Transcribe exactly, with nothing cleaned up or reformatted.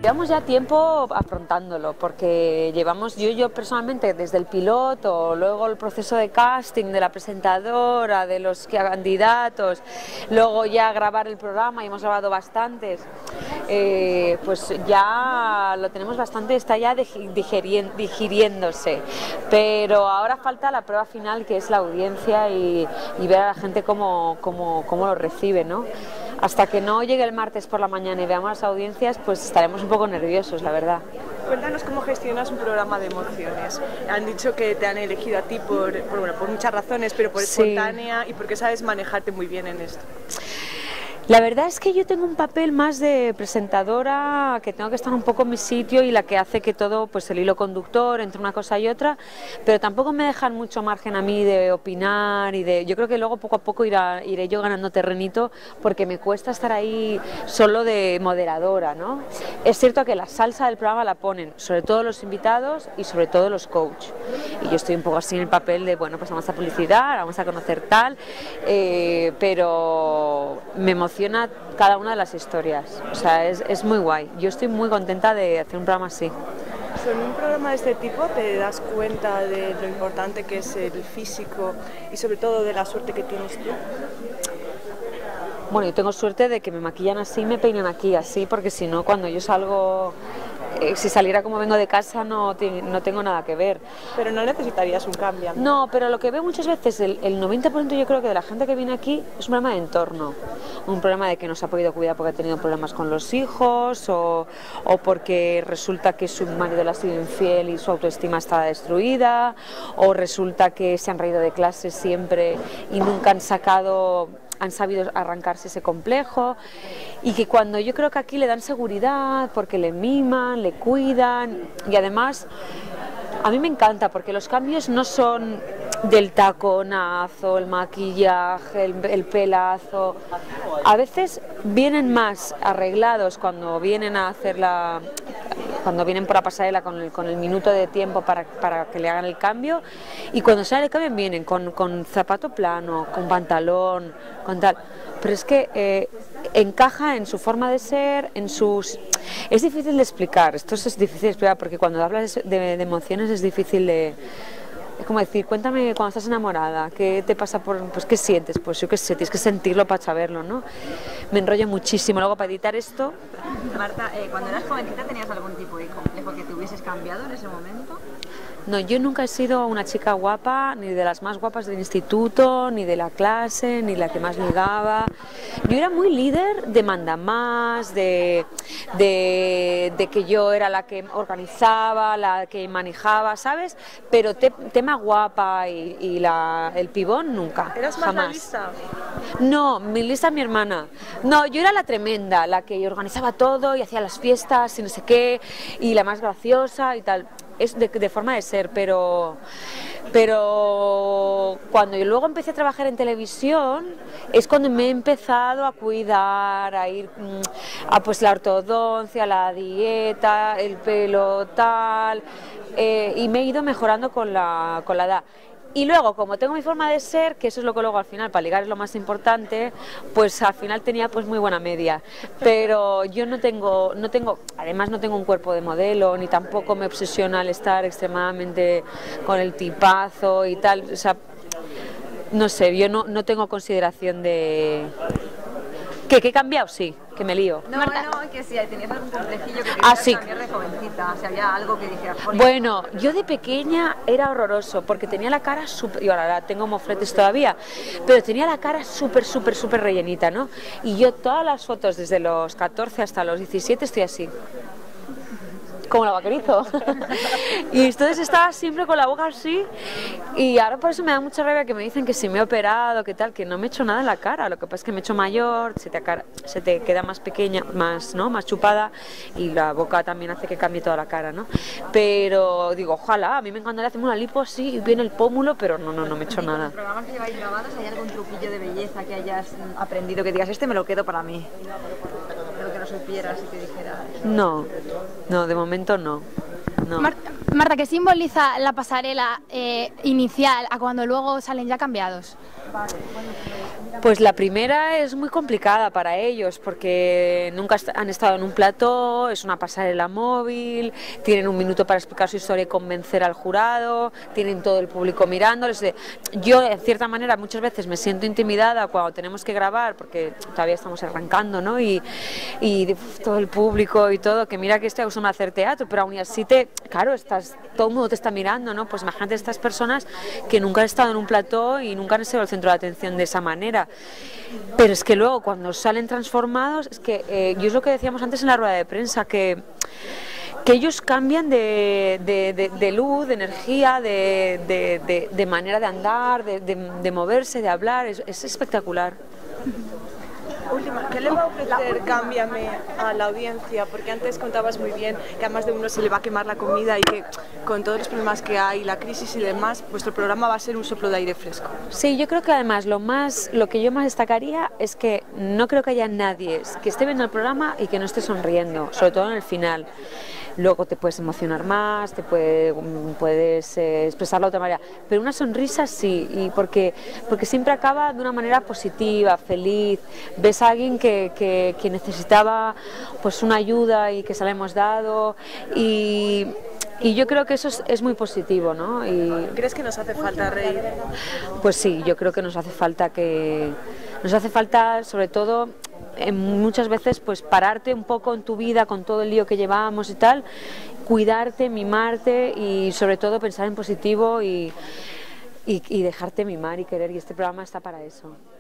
Llevamos ya tiempo afrontándolo, porque llevamos, yo, yo personalmente, desde el piloto, luego el proceso de casting, de la presentadora, de los candidatos, luego ya grabar el programa, y hemos grabado bastantes, eh, pues ya lo tenemos bastante, está ya digerien, digiriéndose, pero ahora falta la prueba final, que es la audiencia y, y ver a la gente cómo, cómo, cómo lo recibe, ¿no? Hasta que no llegue el martes por la mañana y veamos las audiencias, pues estaremos un poco nerviosos, la verdad. Cuéntanos cómo gestionas un programa de emociones. Han dicho que te han elegido a ti por, por, bueno, por muchas razones, pero por Sí. espontánea y porque sabes manejarte muy bien en esto. La verdad es que yo tengo un papel más de presentadora, que tengo que estar un poco en mi sitio y la que hace que todo, pues el hilo conductor entre una cosa y otra, pero tampoco me dejan mucho margen a mí de opinar y de, yo creo que luego poco a poco irá, iré yo ganando terrenito, porque me cuesta estar ahí solo de moderadora, ¿no? Es cierto que la salsa del programa la ponen sobre todo los invitados y sobre todo los coach, y yo estoy un poco así en el papel de, bueno, pues vamos a publicidad, vamos a conocer tal, eh, pero me emociona cada una de las historias, o sea, es, es muy guay. Yo estoy muy contenta de hacer un programa así. Con un programa de este tipo te das cuenta de lo importante que es el físico y sobre todo de la suerte que tienes tú. Bueno, yo tengo suerte de que me maquillan así y me peinan aquí así, porque si no, cuando yo salgo, eh, si saliera como vengo de casa, no, no tengo nada que ver. Pero no necesitarías un cambio. No, pero lo que veo muchas veces, el, el noventa por ciento yo creo que de la gente que viene aquí es un problema de entorno, un problema de que no se ha podido cuidar porque ha tenido problemas con los hijos, o, o porque resulta que su marido le ha sido infiel y su autoestima está destruida, o resulta que se han reído de clase siempre y nunca han sacado... han sabido arrancarse ese complejo, y que cuando yo creo que aquí le dan seguridad porque le miman, le cuidan, y además a mí me encanta porque los cambios no son del taconazo, el maquillaje, el, el pelazo, a veces vienen más arreglados cuando vienen a hacer la... cuando vienen por la pasarela con el, con el minuto de tiempo para, para que le hagan el cambio, y cuando sale el cambio vienen con, con zapato plano, con pantalón, con tal, pero es que eh, encaja en su forma de ser, en sus... Es difícil de explicar, esto es difícil de explicar porque cuando hablas de, de emociones es difícil de... Es como decir, cuéntame cuando estás enamorada, ¿qué te pasa por...? Pues ¿qué sientes? Pues yo qué sé, tienes que sentirlo para saberlo, ¿no? Me enrollo muchísimo, luego para editar esto... Marta, eh, cuando eras jovencita, ¿tenías algún tipo de complejo que te hubieses cambiado en ese momento? No, yo nunca he sido una chica guapa, ni de las más guapas del instituto, ni de la clase, ni la que más ligaba. Yo era muy líder de mandamás, de, de, de que yo era la que organizaba, la que manejaba, ¿sabes? Pero te, tema guapa y, y la, el pibón nunca, ¿Eras más jamás. la lista? No, mi lista es mi hermana. No, yo era la tremenda, la que organizaba todo y hacía las fiestas y no sé qué, y la más graciosa y tal. Es de, de forma de ser, pero, pero cuando yo luego empecé a trabajar en televisión es cuando me he empezado a cuidar, a ir a pues la ortodoncia, la dieta, el pelo tal, eh, y me he ido mejorando con la, con la edad. Y luego, como tengo mi forma de ser, que eso es lo que luego al final, para ligar es lo más importante, pues al final tenía pues muy buena media. Pero yo no tengo, no tengo, además no tengo un cuerpo de modelo, ni tampoco me obsesiona el estar extremadamente con el tipazo y tal. O sea, no sé, yo no, no tengo consideración de... ¿Qué, ¿Qué he cambiado? Sí, que me lío. No, Marta. No, que si tenías algún complejillo que ah, querías sí. cambiar de jovencita, si había algo que dijeras... Bueno, yo de pequeña era horroroso, porque tenía la cara súper... Y ahora tengo mofletes todavía, pero tenía la cara súper, súper, súper rellenita, ¿no? Y yo todas las fotos, desde los catorce hasta los diecisiete, estoy así. Como la vaquerizo. Y entonces estaba siempre con la boca así, y ahora por eso me da mucha rabia que me dicen que si me he operado, que tal, que no me he hecho nada en la cara. Lo que pasa es que me he hecho mayor, se te, se te queda más pequeña, más, ¿no? más chupada, y la boca también hace que cambie toda la cara, ¿no? Pero digo, ojalá, a mí me encantaría hacerme una lipo así y viene el pómulo, pero no, no, no me he hecho nada. ¿En los programas que lleváis grabados hay algún truquillo de belleza que hayas aprendido que digas, este me lo quedo para mí? Pero que lo supieras y que dijeras... No, no, de momento no. no. Marta, Marta, ¿qué simboliza la pasarela eh, inicial a cuando luego salen ya cambiados? Pues la primera es muy complicada para ellos porque nunca han estado en un plató, es una pasarela móvil, tienen un minuto para explicar su historia y convencer al jurado, tienen todo el público mirándoles. Yo, en cierta manera, muchas veces me siento intimidada cuando tenemos que grabar porque todavía estamos arrancando, ¿no? Y, y uf, todo el público y todo, que mira que estoy acostumbrada a hacer teatro, pero aún así, te, claro, estás, todo el mundo te está mirando, ¿no? Pues imagínate estas personas que nunca han estado en un plató y nunca han sido el centro de atención de esa manera. Pero es que luego cuando salen transformados, es que eh, yo es lo que decíamos antes en la rueda de prensa, que, que ellos cambian de, de, de, de luz, de energía, de, de, de, de manera de andar, de, de, de moverse, de hablar, es, es espectacular. Última, ¿qué le va a ofrecer Cámbiame a la audiencia? Porque antes contabas muy bien que a más de uno se le va a quemar la comida y que con todos los problemas que hay, la crisis y demás, vuestro programa va a ser un soplo de aire fresco. Sí, yo creo que además lo más, lo que yo más destacaría es que no creo que haya nadie que esté viendo el programa y que no esté sonriendo, sobre todo en el final. Luego te puedes emocionar más, te puede, puedes eh, expresarlo de otra manera, pero una sonrisa sí, y porque, porque siempre acaba de una manera positiva, feliz. Ves a alguien que, que, que necesitaba pues una ayuda y que se la hemos dado, y, y yo creo que eso es, es muy positivo, ¿no? Y, ¿crees que nos hace falta reír? Pues sí, yo creo que nos hace falta que nos hace falta sobre todo muchas veces pues pararte un poco en tu vida con todo el lío que llevamos y tal, cuidarte, mimarte y sobre todo pensar en positivo y, y, y dejarte mimar y querer, y este programa está para eso.